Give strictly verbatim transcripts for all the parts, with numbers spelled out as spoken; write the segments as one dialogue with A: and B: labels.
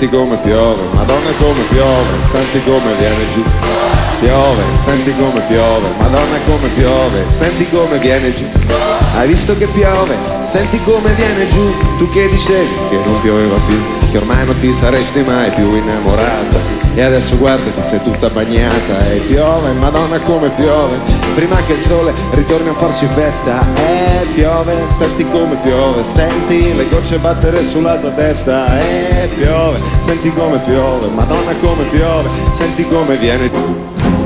A: senti come piove, Madonna come piove, senti come viene giù. Piove, senti come piove, Madonna come piove, senti come viene giù. Hai visto che piove, senti come viene giù. Tu che dicevi che non pioveva più, che ormai non ti saresti mai più innamorata, e adesso guardati, sei tutta bagnata. E piove, Madonna come piove, prima che il sole ritorni a farci festa. E piove, senti come piove, senti le gocce battere sulla tua testa. E piove, senti come piove, Madonna come piove, senti come viene giù.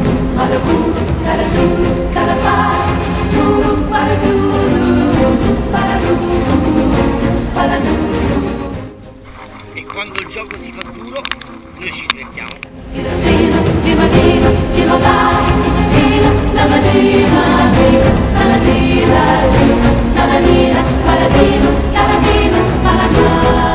B: E quando il gioco si fa duro, noi ci divertiamo.
C: Sino di mattina, di mattina, la mattina, la mattina, la mattina, paladino, paladino, paladino.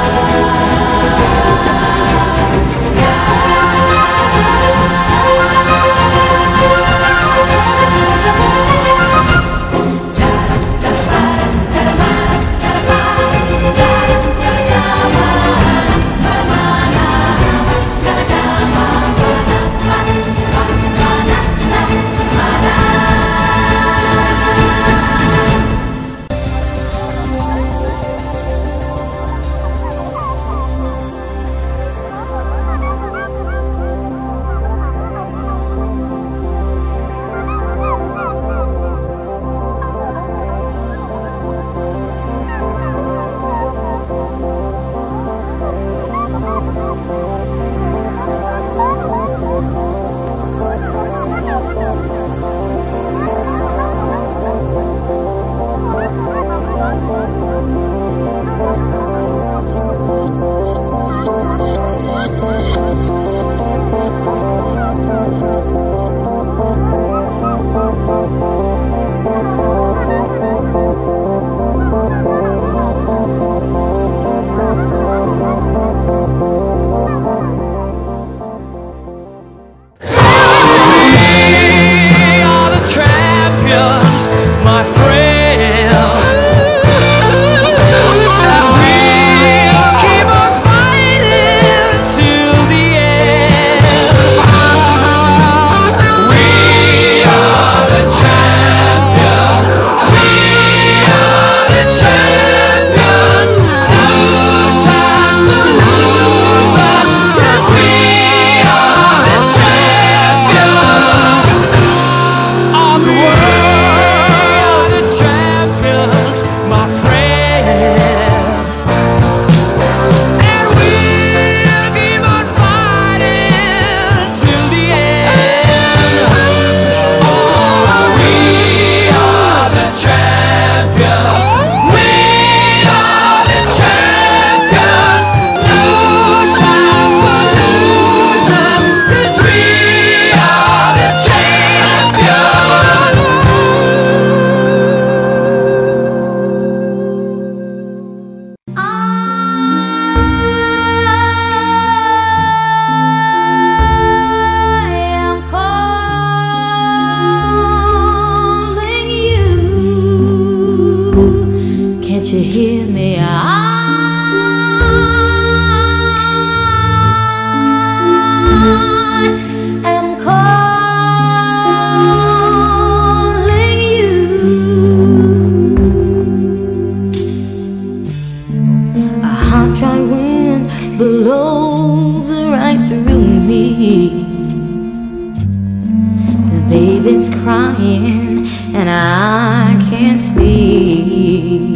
C: You hear me? I am calling you. A hot dry wind blows right through me. The baby's crying and I can't sleep.